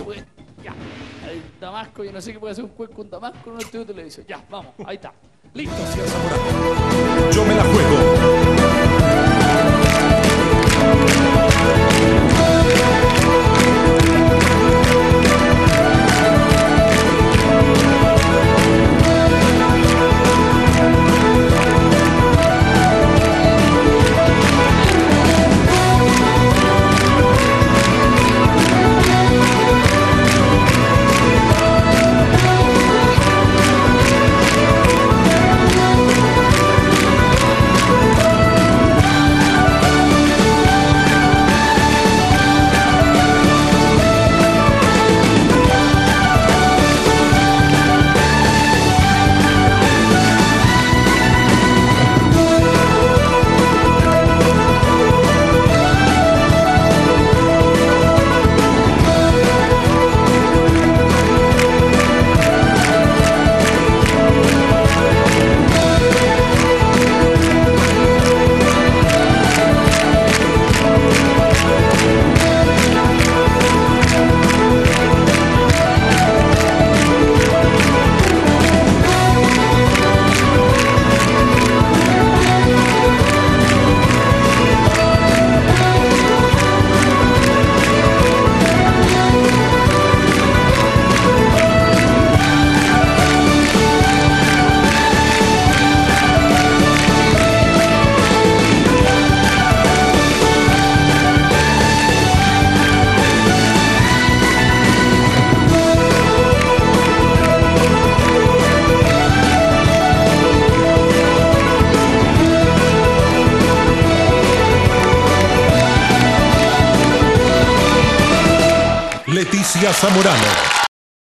puede. Ya. El Damasco, yo no sé qué puede hacer un juez con Damasco en un estudio de televisión. Ya, vamos, ahí está. Listo. Yo me la juego. Leticia Zamorano.